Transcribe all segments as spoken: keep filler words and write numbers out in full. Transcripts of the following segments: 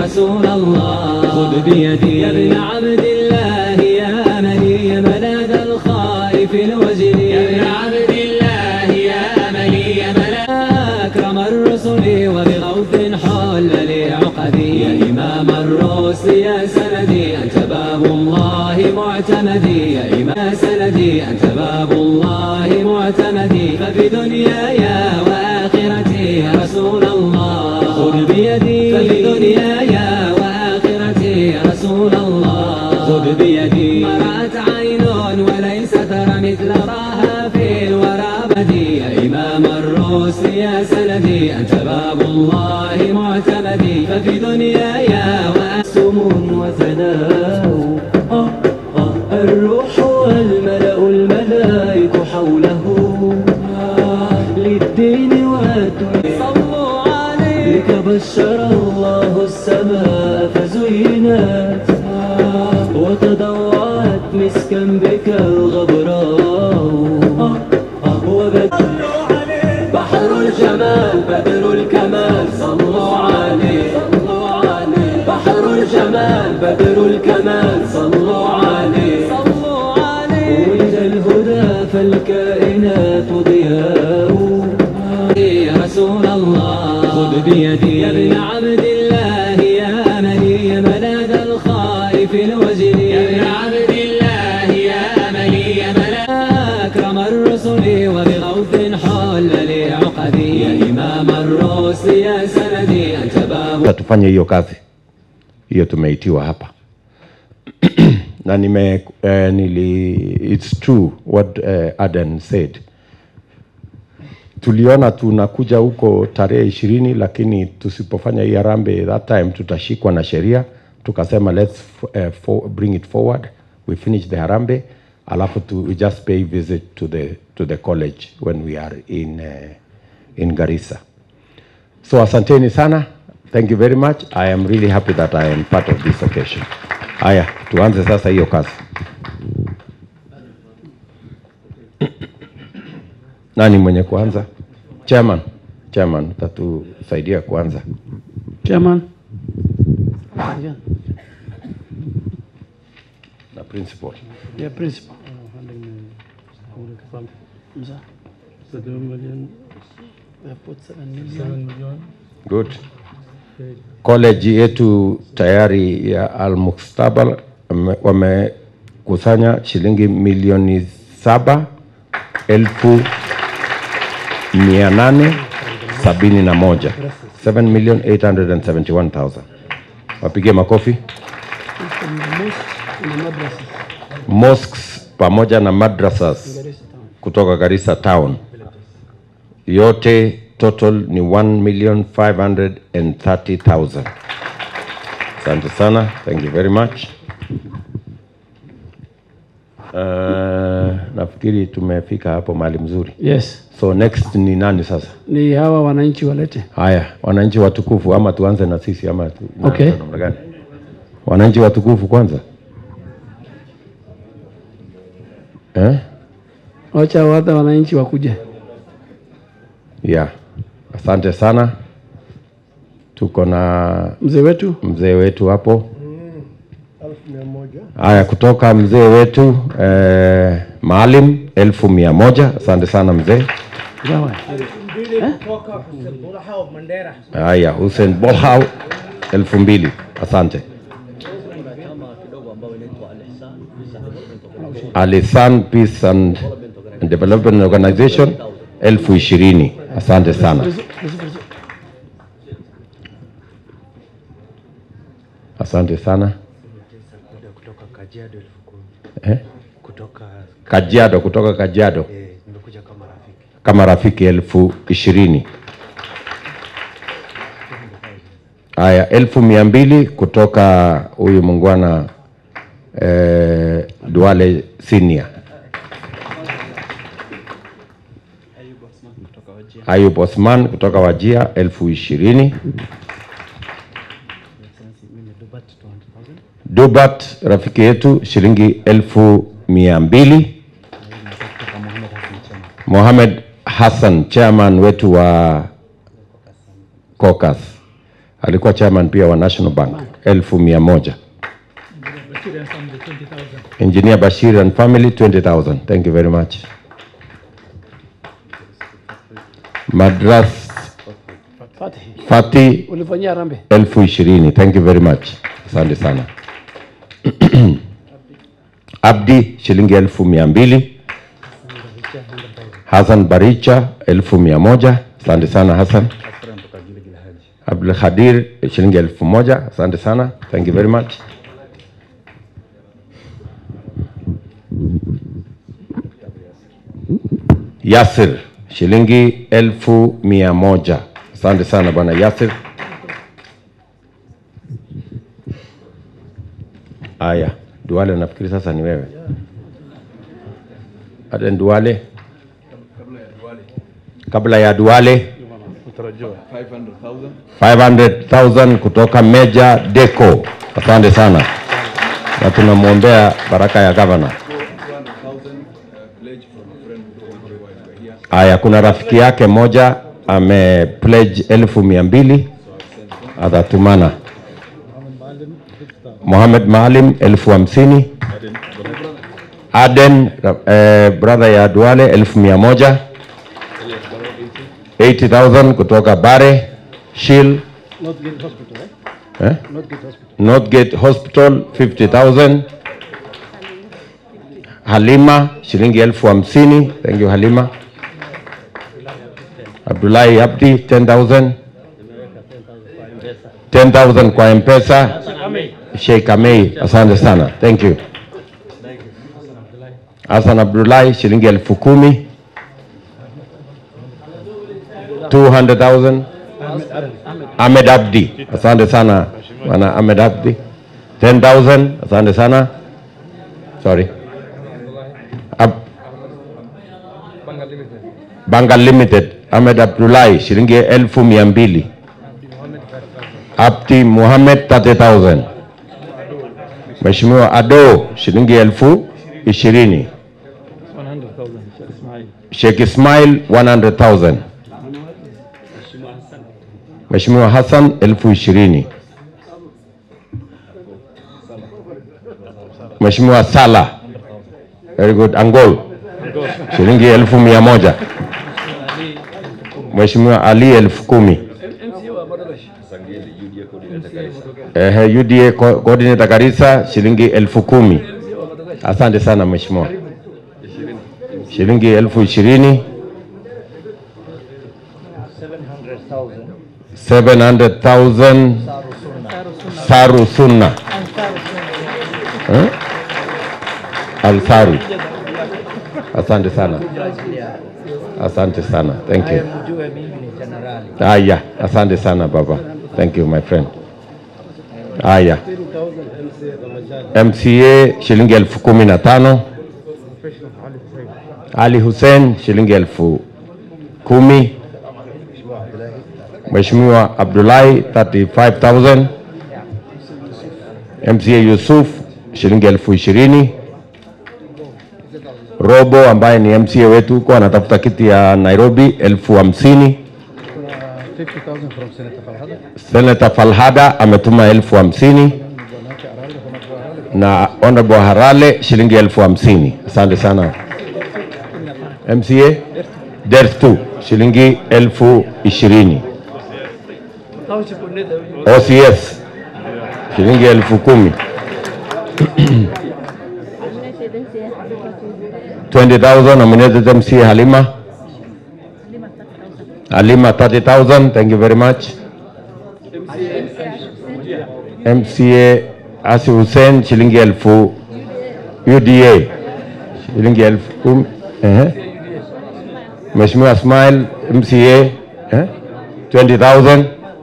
رسول الله خذ بيدي يا ابن عبد الله يا مني ملاذ الخائف الوجل يا ابن عبد الله يا مني ملاذ أكرم الرسل وبغوث حل لعقدي يا إمام الرسل يا سندي أنت باب الله معتمدي يا إمام سندي أنت باب الله معتمدي ففي دنياي وآخرتي يا رسول الله خذ بيدي ففي دنياي وآخرتي يا رسول الله خذ بيدي ما رأت عين وليس ترى مثل راها في الورى بدي يا إمام الرسل يا سندي أنت باب الله معتمدي ففي دنياي وأسم وثناء آه آه الروح والملأ الملائك حوله آه للدين والدنيا صلوا عليه بك بشر الله السماء فزينت آه وتضوعت مسكا بك الغبراء آه آه وبدأ بحر الجمال بدر الكمال صلوا عليه صلوا عليه بحر الجمال بدر الكمال صلوا عليه صلوا عليه ولد الهدى فالكائنات ضياء يا رسول الله خذ بيدي يا ابن عبد الله يا مني ملاذ الخائف الوجل يا ابن عبد الله يا مني ملاذ أكرم الرسل وبغوث حل لعقدي يا إمام الرسل يا سندي أنت باب. Tufanye hiyo kazi hiyo tumeitiwa hapa na nime uh, nili it's true what uh, Aden said. Tuliona tunakuja huko tarehe ishirini, lakini tusipofanya hii harambee that time tutashikwa na sheria. Tukasema let's uh, for, bring it forward, we finish the harambee, alafu to we just pay visit to the to the college when we are in uh, in Garissa. So asanteni sana, thank you very much. I am really happy that I am part of this occasion. Haya, tuanze sasa hiyo kazi. Nani mwenye kuanza? Chairman. Chairman, tatusaidia kuanza. Chairman. Na principal. Yeah, principal. Good. College yetu tayari ya Al-Mustabal wamekusanya shilingi milioni saba elfu mia nane sabini na moja. seven million eight hundred seventy-one thousand. Wapige makofi. Mosques pamoja na madrasas kutoka Garissa town yote total ni one million five hundred thirty thousand. Asante sana, thank you very much. Uh, nafikiri tumefika hapo mahali mzuri. Yes. So next ni nani sasa? Ni hawa wananchi walete. Haya, wananchi watukufu, ama tuanze na sisi ama tu, okay. Namna gani? Wananchi watukufu kwanza. Eh? Wacha wata wananchi wakuje. Yeah. Asante sana. Tuko na mzee wetu. Mzee wetu hapo. Haya, kutoka mzee wetu eh, Maalim elfu mia moja. Asante sana mzee. Haya, Hussein Bolhau elfu mbili. Asante. Alisan Peace and Development Organization elfu ishirini. Asante sana. Asante sana. Kutoka Kajiado elfu kumi. Eh? Kutoka Kajiado, kutoka Kajiado. Eh, nimekuja kama rafiki. Kama rafiki elfu ishirini. Haya, elfu mia mbili kutoka huyu mungwana eh, Duale Senior. Ayub Osman kutoka Wajia elfu ishirini. Dubat rafiki yetu shilingi elfu mia mbili. Mohamed Hassan chairman wetu wa Caucus alikuwa chairman pia wa National Bank, elfu mia moja. Engineer Bashir and family twenty thousand. Thank you very much. Madras Fatih. Fati Ulifanyia Harambee. elfu ishirini. Thank you very much. Asante sana. Abdi shilingi elfu mia mbili. Hassan Baricha elfu mia moja. Asante sana Hassan. Abdul Khadir shilingi elfu moja. Asante sana. Thank you very much. Yasir shilingi elfu mia moja. Asante sana bwana Yasir. Aya, Duale nafikiri sasa ni wewe. Aden Duale. Kabla ya Duale five hundred thousand kutoka Meja Deco. Asante sana. Na tunamwombea baraka ya governor. Aya, kuna rafiki yake moja ame pledge elfu mia mbili atatumana. Mohamed Maalim elfu hamsini. Aden eh, brother ya Duale elfu mia moja. eighty thousand kutoka Bare. Shil Northgate Hospital, eh? eh? Northgate Hospital. Northgate Hospital fifty thousand. Halima shilingi elfu hamsini. Thank you Halima. Abdullahi Abdi ten thousand. ten thousand kwa M-Pesa. Sheikh Amei, asante sana. Thank you. Hassan Abdullahi shilingi elfu kumi. two hundred thousand. Ahmed Abdi, asante sana. Wana Ahmed Abdi. ten thousand, asante sana. Sorry. Ab Bangal Limited. Ahmed Abdullahi shilingi elfu mia mbili. Abdi Muhammad thirty thousand. Mheshimiwa Ado shilingi elfu ishirini. one hundred thousand. Ismail. Sheikh Ismail one hundred thousand. Mheshimiwa Hassan elfu ishirini. Mheshimiwa Sala. Very good. Angol shilingi elfu mia moja. Mheshimiwa Ali elfu kumi. Eh, U D A coordinator Garissa shilingi elfu kumi. Asante sana mheshimiwa. Shilingi elfu ishirini. seven hundred thousand. Saru Sunna. Eh? Al-Saru. Asante sana. Asante sana. Thank you. Aya, asante sana baba. Thank you my friend. Aya. M C A shilingi elfu kumi na tano. Ali Hussein shilingi elfu kumi. Mheshimiwa Abdullahi thirty-five thousand. M C A Yusuf shilingi elfu ishirini. Robo ambaye ni M C A wetu kwa anatafuta kiti ya Nairobi elfu hamsini. fifty thousand from Senator Falhada. Senator Falhada ametuma elfu hamsini. Na Honorable Harale shilingi elfu hamsini. Asante sana. M C A Dertu shilingi elfu ishirini. O C S shilingi elfu kumi. twenty thousand nominated M C A Halima. Halima thirty thousand. Thank you very much. M C A Asi Hussein shilingi elfu. U D A shilingi elfu kumi. Eh. Mheshimiwa Ismail M C A eh? twenty thousand.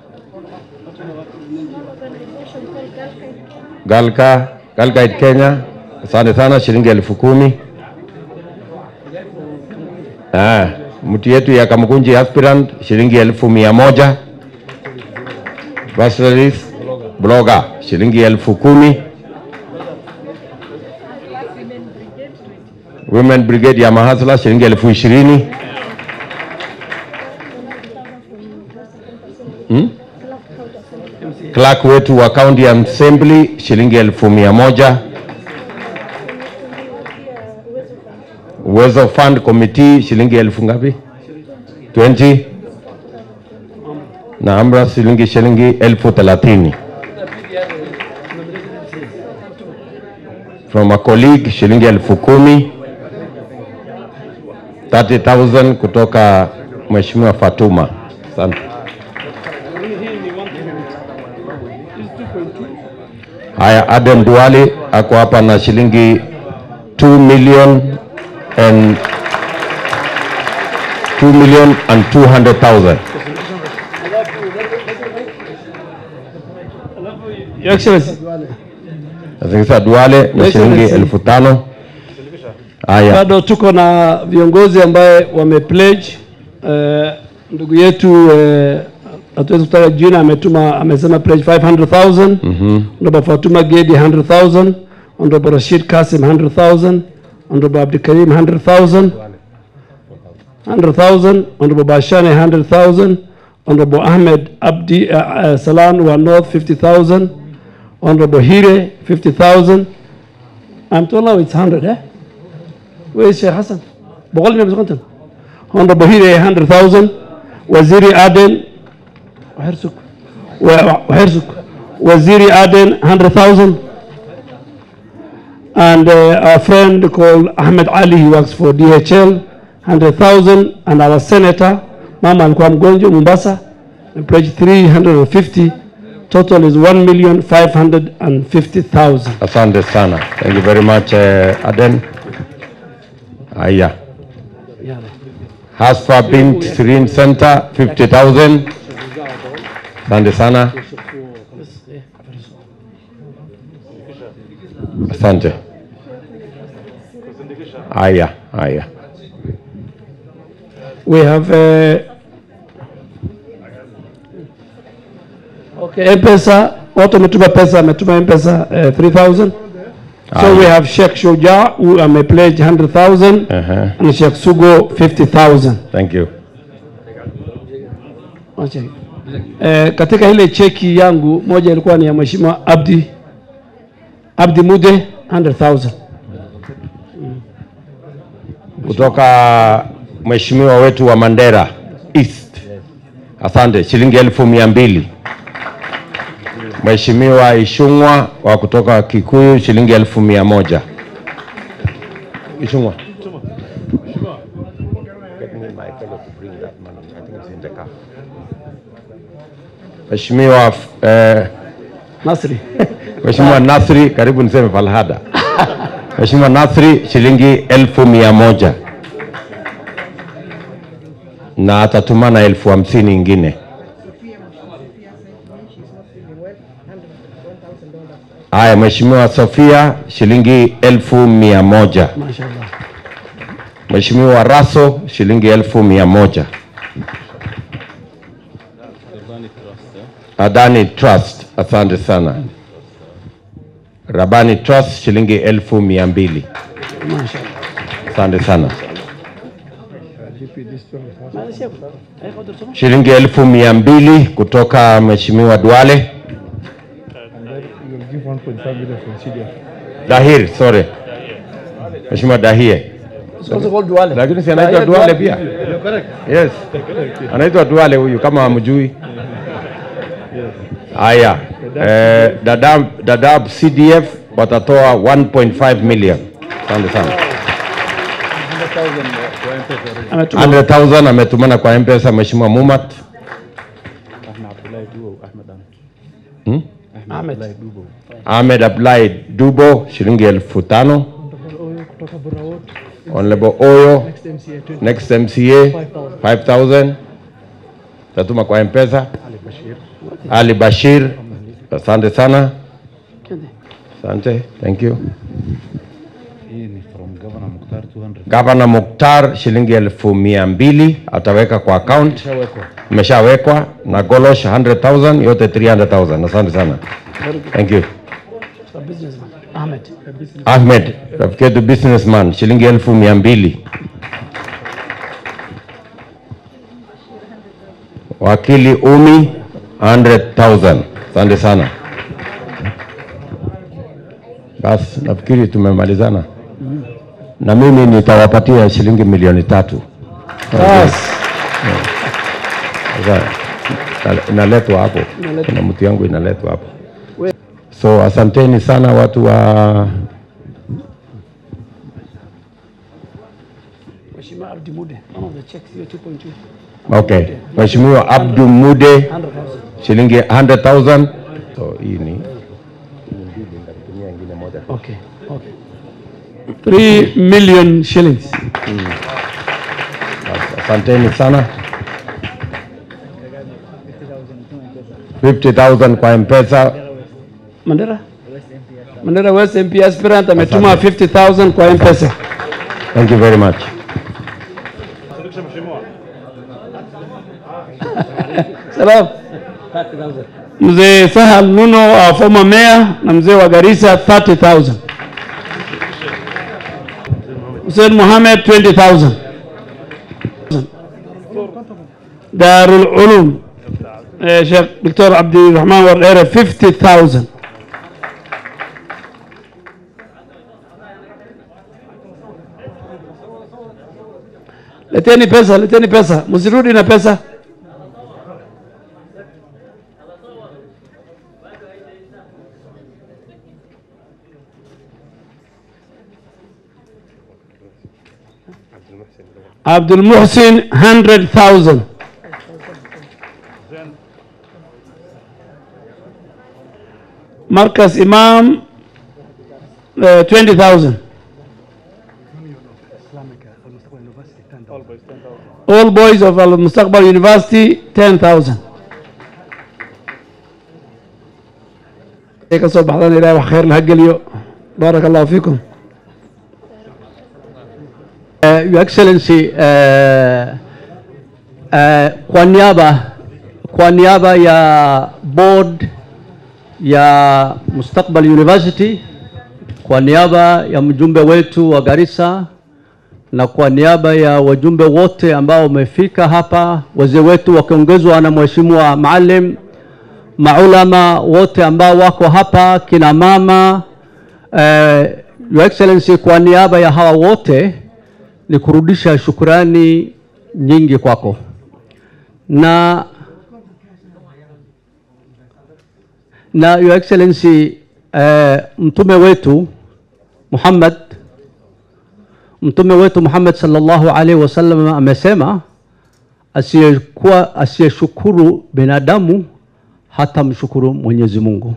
Galka Galka Kenya asante sana shilingi elfu kumi. Ah, mtu yetu ya Kamukunji aspirant shilingi elfu mia moja. Basaris blogger shilingi elfu kumi. Women Brigade ya Mahasla shilingi elfu ishirini. Clerk wetu wa County Assembly shilingi elfu mia moja. Uwezo Fund Committee shilingi elfu ngapi? twenty. Na Amra shilingi shilingi elfu thelathini. From a colleague shilingi elfu kumi. thirty thousand kutoka Mheshimiwa Fatuma. Asante. Haya, Aden Duale ako hapa na shilingi two million and two million and two hundred thousand. Your Excellency. Sasa Duale na shilingi elfu tano. Haya. Bado tuko na viongozi ambaye wame pledge. Uh, ndugu yetu uh, hatuwezi kutaja jina, ametuma amesema pledge five hundred thousand. Mhm. Ndio Fatuma Gedi one hundred thousand, ndio Rashid Kasim one hundred thousand, ndio Abdul Karim one hundred thousand. one hundred thousand, ndio Bashane one hundred thousand, ndio Ahmed Abdi uh, uh, Salan wa North fifty thousand, ndio Hire fifty thousand. I'm told now it's one hundred, eh? Where is Sheikh Hassan? بقول لنا بسكنتن. هون بهيرة one hundred thousand. وزيري عدن وحرسك وحرسك وزيري عدن one hundred thousand. And uh, our friend called Ahmed Ali, he works for D H L, one hundred thousand. And our senator, Mama alikuwa mgonjwa Mombasa, pledged three hundred fifty. Total is one million five hundred fifty thousand. Asante sana. Thank you very much, uh, Aden. Aya. Hasfa Bint Sirin Center fifty thousand. Asante sana. Asante. Aya, aya. We have uh, okay, M-Pesa, watu wametuma pesa, wametuma M-Pesa uh, three thousand. So we have Sheikh Shoja who um, pledged one hundred thousand, Uh-huh. and Sheikh Sugo fifty thousand. Thank you. Uh, katika ile cheki yangu moja ilikuwa ni ya Mheshimiwa Abdi Abdi Mude one hundred thousand. Kutoka Mheshimiwa wetu wa Mandera East. Asante, shilingi elfu mia mbili. Mheshimiwa Ishungwa wa kutoka Kikuyu shilingi elfu mia moja. Ishungwa. Mheshimiwa eh, Nasri. Mheshimiwa Nasri, karibu niseme Falhada. Mheshimiwa Nasri shilingi elfu mia moja. Na atatumana elfu hamsini ingine. Haya, Mheshimiwa Sofia shilingi elfu mia moja. Mashallah. Mheshimiwa Raso shilingi elfu mia moja. Adani Trust, asante sana. Rabani Trust shilingi elfu mia mbili. Mashallah. Asante sana. Shilingi elfu mia mbili kutoka Mheshimiwa Duale. Dahir, sorry. Mheshimiwa Dahir. It's also called Duale. Lakini si anaitwa Duale pia. Yes. Anaitwa Duale huyu kama hamjui. Haya. Eh, Dadaab Dadaab C D F watatoa one point five million. Asante sana. one hundred thousand ametumana kwa M-Pesa Mheshimiwa Mumat. Hmm? Ahmed. Ahmed Abdullahi Dubo shilingi elfu tano. Honorable Oyo next M C A five thousand. Tatuma kwa M-Pesa. Ali Bashir, asante sana. Asante, thank you. Governor Mukhtar shilingi elfu mia mbili ataweka kwa account. Imeshawekwa. Na Golosh one hundred thousand, yote three hundred thousand. Asante sana. Thank you. Ahmed. Ahmed, rafiki yetu businessman, shilingi elfu mia mbili. Wakili Umi one hundred thousand. Asante sana. Bas, nafikiri tumemalizana. Na mimi nitawapatia shilingi milioni tatu. Yes. Sasa inaletwa hapo. Kuna mtu yangu inaletwa hapo. So asanteni sana watu wa Mheshimiwa Abdi Mude, one of the checks here two point two. Okay. Mheshimiwa Abdu Mude shilingi one hundred thousand. So hii ni Okay. Okay. three million shillings. asanteni sana. fifty thousand kwa M-Pesa. Mandera? Mandera West M P aspirant ametuma fifty thousand kwa M-Pesa. Thank you very much. Salam. Mzee Sahal Nuno, our former mayor, na mzee wa Garissa thirty thousand. Hussein Mohammed twenty thousand. Darul Ulum, eh, Sheikh Doctor Abdi Rahman Warere fifty thousand. Leteni pesa, leteni pesa, msirudi na pesa. Abdul Muhsin one hundred thousand. Marcus Imam uh, twenty thousand. All boys of Al Mustaqbal University ten thousand. Eka so baxdan ilaahay wax khayr la geliyo. Barakallahu fikum. Uh, Your Excellency, uh, uh, kwa niaba kwa niaba ya board ya Mustaqbal University, kwa niaba ya mjumbe wetu wa Garissa na kwa niaba ya wajumbe wote ambao wamefika hapa, wazee wetu wakiongezwa na Mheshimiwa Maalim, maulama wote ambao wako hapa, kina mama, uh, Your Excellency, kwa niaba ya hawa wote ni kurudisha shukrani nyingi kwako. Na na Your Excellency, uh, mtume wetu Muhammad mtume wetu Muhammad sallallahu alaihi wasallam amesema, asiyekuwa asiyeshukuru binadamu hata mshukuru Mwenyezi Mungu.